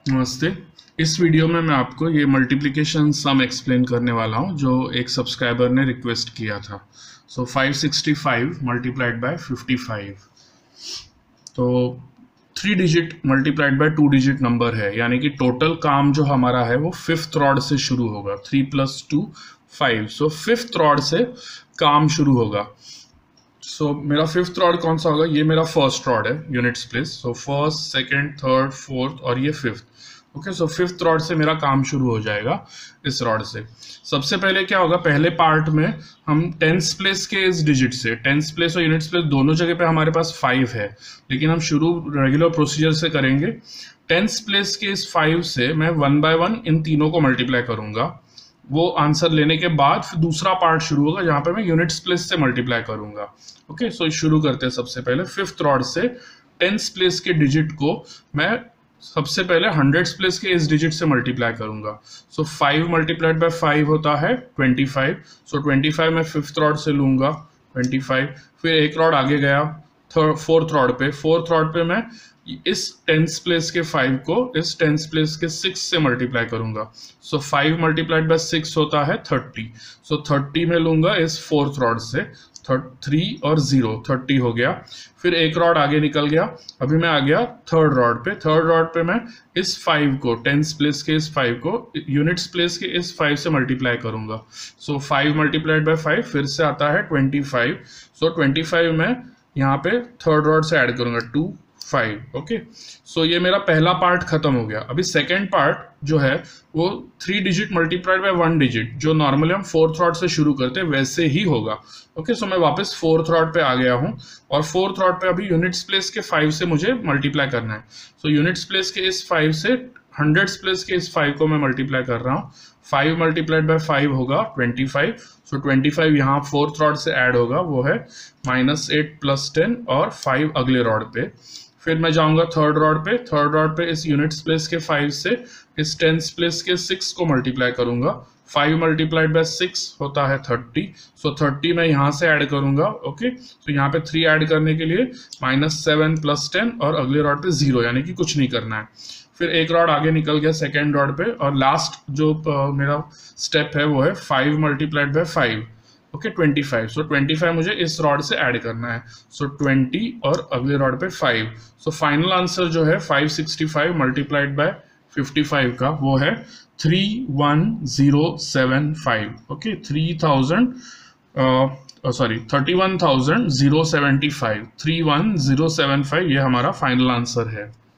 नमस्ते। इस वीडियो में मैं आपको ये मल्टीप्लिकेशन सम एक्सप्लेन करने वाला हूँ जो एक सब्सक्राइबर ने रिक्वेस्ट किया था। सो 565 मल्टीप्लाइड बाय 55, तो 3 digit multiplied by 2 digit number है, यानी कि टोटल काम जो हमारा है वो फिफ्थ रॉड से शुरू होगा। 3 + 2 5, सो फिफ्थ रॉड से काम शुरू होगा। सो मेरा फिफ्थ रॉड कौन सा होगा? ये मेरा फर्स्ट रॉड है, units place. So first, second, third, fourth और ये fifth. Okay, so fifth rod से मेरा काम शुरू हो जाएगा इस रॉड से। सबसे पहले क्या होगा, पहले पार्ट में हम टेंस प्लेस के इस डिजिट से, टेंस प्लेस और यूनिट्स प्लेस दोनों जगह पे हमारे पास 5 है, लेकिन हम शुरू रेगुलर प्रोसीजर से करेंगे। टेंस प्लेस के इस 5 से मैं 1 बाय 1 इन तीनों को मल्टीप्लाई करूंगा। वो आंसर लेने के बाद फिर दूसरा पार्ट शुरू होगा जहां पे मैं यूनिट्स प्लेस से मल्टीप्लाई करूंगा। ओके, सो शुरू करते हैं। सबसे पहले फिफ्थ रॉड से टेंस प्लेस के डिजिट को मैं सबसे पहले हंड्रेड्स प्लेस के इस डिजिट से मल्टीप्लाई करूंगा। सो 5 मल्टीप्लाइड बाय 5 होता है 25। सो 25 मैं फिफ्थ रॉड से लूंगा 25। फिर एक रॉड आगे गया फोर्थ रॉड पे। फोर्थ रॉड पे मैं इस टेंस प्लेस के 5 को इस टेंस प्लेस के 6 से मल्टीप्लाई करूंगा। सो 5 मल्टीप्लाइड बाय 6 होता है 30। सो 30 में लूंगा इस फोर्थ रॉड से। 3 और 0 30 हो गया। फिर एक रॉड आगे निकल गया। अभी मैं आ गया थर्ड रॉड पे। थर्ड रॉड पे मैं इस 5 को, टेंस प्लेस के इस 5 को यूनिट्स प्लेस के इस 5 से मल्टीप्लाई करूंगा। सो 5 मल्टीप्लाइड बाय 5 फिर से आता है 25। सो 25 में यहाँ पे थर्ड रॉड से ऐड करूंगा 2 5। ओके, सो ये मेरा पहला पार्ट खत्म हो गया। अभी सेकेंड पार्ट जो है वो 3 डिजिट मल्टीप्लाइड बाय 1 डिजिट, जो नॉर्मली हम फोर्थ रॉड से शुरू करते हैं वैसे ही होगा। ओके, सो मैं वापस फोर्थ रॉड पे आ गया हूँ और फोर्थ रॉड पे अभी यूनिट्स प्लेस के 5 से मुझे मल्टीप्लाई करना है। सो यूनिट्स प्लेस के इस 5 से हंड्रेड्स प्लेस के इस 5 को मैं मल्टीप्लाई कर रहा हूँ। 5 मल्टीप्लाइड बाय 5 होगा 25। सो 25 यहाँ फोर्थ रॉड से ऐड होगा, वो है -8 + 10 और 5 अगले रॉड पे। फिर मैं जाऊंगा थर्ड रॉड पे। थर्ड रॉड पे इस यूनिट्स प्लेस के 5 से इस टेंस प्लेस के 6 को मल्टीप्लाई करूंगा। 5 मल्टीप्लाइड बाय 6 होता है 30। सो 30 मैं यहाँ से ऐड करूंगा। ओके, तो यहाँ पे 3 ऐड करने के लिए -7 + 10 और अगले रॉड पे 0, यानी कि कुछ नहीं करना है। फिर एक रॉड आगे निकल गया सेकेंड रॉड पे, और लास्ट जो मेरा स्टेप है वो है 5 मल्टीप्लाइड बाय 5। ओके, 25। सो 25 मुझे इस रॉड से ऐड करना है। सो 20 और अगले रॉड पे 5। सो फाइनल आंसर जो है 565 मल्टीप्लाइड बाय 55 का वो है 31075। ओके, 31,075 31075, ये हमारा फाइनल आंसर है।